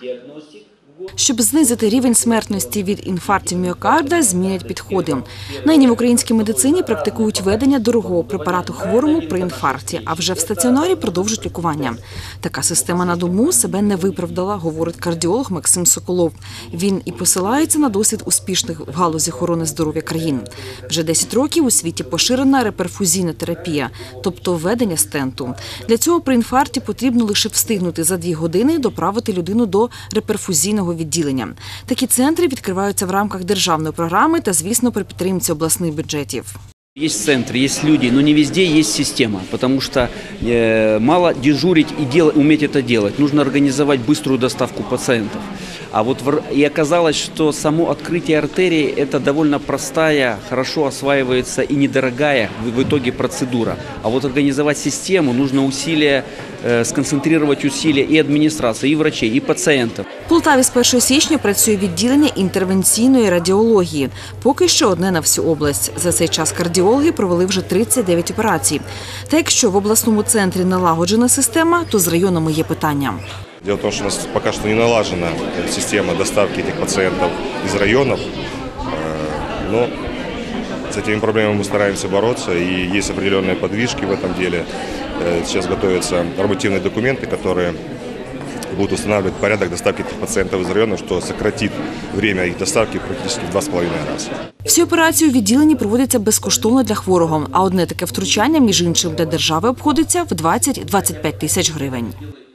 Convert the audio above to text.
Щоб знизити рівень смертності від інфарктів міокарда, змінять підходи. Нині в українській медицині практикують введення дорогого препарату хворому при інфаркті, а вже в стаціонарі продовжують лікування. Така система на дому себе не виправдала, говорить кардіолог Максим Соколов. Він і посилається на досвід успішних в галузі охорони здоров'я країн. Вже 10 років у світі поширена реперфузійна терапія, тобто введення стенту. Для цього при інфаркті потрібно лише встигнути за 2 години доправити людину до реперфузійного відділення. Такі центри відкриваються в рамках державної програми та, звісно, при підтримці обласних бюджетів. Есть центры, есть люди, но не везде есть система, потому что мало дежурить и уметь это делать. Нужно организовать быструю доставку пациентов. А вот и оказалось, что само открытие артерии – это довольно простая, хорошо осваивается и недорогая в итоге процедура. А вот организовать систему нужно усилия, сконцентрировать усилия и администрации, и врачей, и пациентов. В Полтаві з 1 січня працює відділення інтервенційної радіології. Поки що одне на всю область. За цей час кардіологи провели вже 39 операцій. Та якщо в обласному центрі налагоджена система, то з районами є питання. Дело в том, что у нас пока что не налажена система доставки этих пациентов из районов, но с этими проблемами мы стараемся бороться, и есть определенные подвижки в этом деле. Сейчас готовятся нормативные документы, которые будут устанавливать порядок доставки этих пациентов из районов, что сократит время их доставки практически в 2,5 раза. Всі операції у відділенні проводяться безкоштовно для хворого, а одне таке втручання, між іншим, для держави обходиться в 20-25 тисяч гривень.